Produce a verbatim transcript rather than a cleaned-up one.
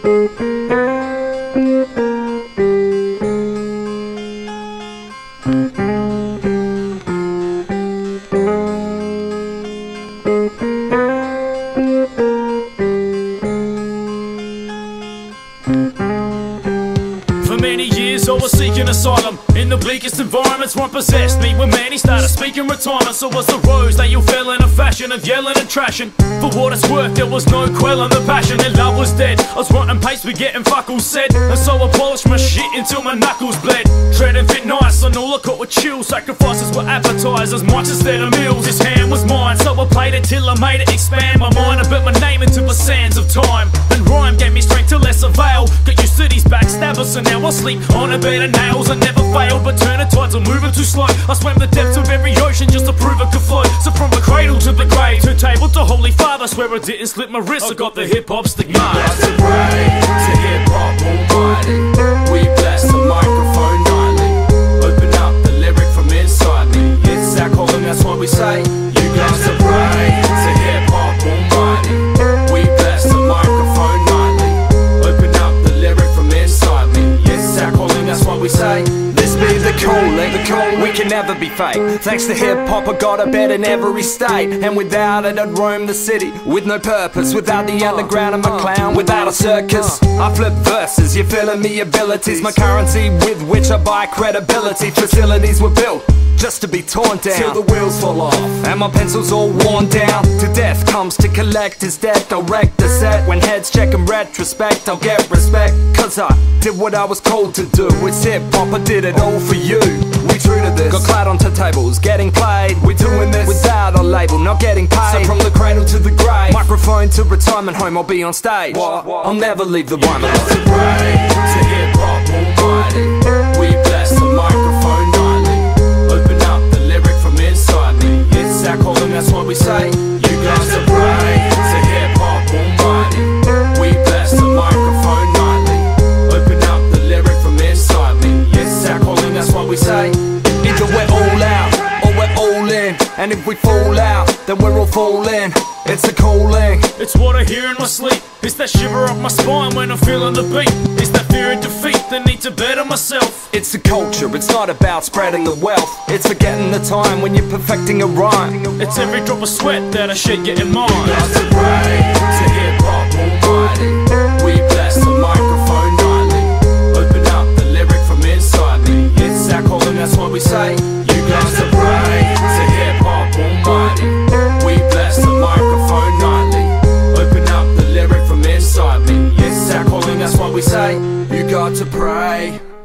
I was seeking asylum in the bleakest environments. One possessed me when man he started speaking retirement. So was the rose that you fell in a fashion of yelling and trashing. For what it's worth, there was no quelling the passion. Their love was dead. I was wanting pace, we getting fuck all said. And so I polished my shit until my knuckles bled. Treading fit nice, and all I caught were chills. Sacrifices were appetizers, much instead of meals. This hand was mine, so I played it till I made it expand my mind. I bet my name into the sands of time. And rhyme gave me strength to less avail. Got used to these backstabbers, so now I sleep on a bed of nails. I never failed, but turning tides are moving too slow. I swam the depths of every ocean just to prove I could float. So from the cradle to the grave, to table to holy father, swear I didn't slip my wrist. I got the hip hop stigma. That's a pray to hip hop almighty. We bless the microphone nightly. Open up the lyric from inside me. It's our calling, that's what we say. You got to pray to hip hop almighty. We bless the microphone nightly. Open up the lyric from inside me. It's our calling, that's what we say. This be the calling, the call we can never be fake. Thanks to hip hop I got a bed in every state. And without it I'd roam the city with no purpose. Without the underground I'm a clown, without a circus. I flip verses, you're feeling me abilities. My currency with which I buy credibility. Facilities were built just to be torn down till the wheels fall off and my pencil's all worn down. To death comes to collect his debt. I'll wreck the set. When heads check in retrospect, I'll get respect. Cause I did what I was called to do. It's hip hop, I did it all for you. We true to this, got clout onto tables, getting played. We're doing this without a label, not getting paid. So from the cradle to the grave, microphone to retirement home, I'll be on stage. What? I'll never leave the rhyme alone. That's a pray to hip hop almighty. We bless the microphone nightly. Open up the lyric from inside me. It's our calling, that's what we say. You got to pray to hip hop almighty. We bless the microphone nightly. Open up the lyric from inside me. It's our calling, that's what we say. Either we're all out or we're all in. And if we fall out, then we're all falling. It's a calling. It's what I hear in my sleep. It's that shiver up my spine when I'm feeling the beat. It's that fear of defeat, the need to better myself. It's a culture, it's not about spreading the wealth. It's forgetting the time when you're perfecting a rhyme. It's every drop of sweat that I shed getting mine. That's a pray to hip hop almighty. We bless the microphone nightly. Open up the lyric from inside me. It's our calling, that's what we say. You got to pray to hip hop almighty. We bless the microphone nightly. Open up the lyric from inside me. It's our calling, that's what we say. You got to pray.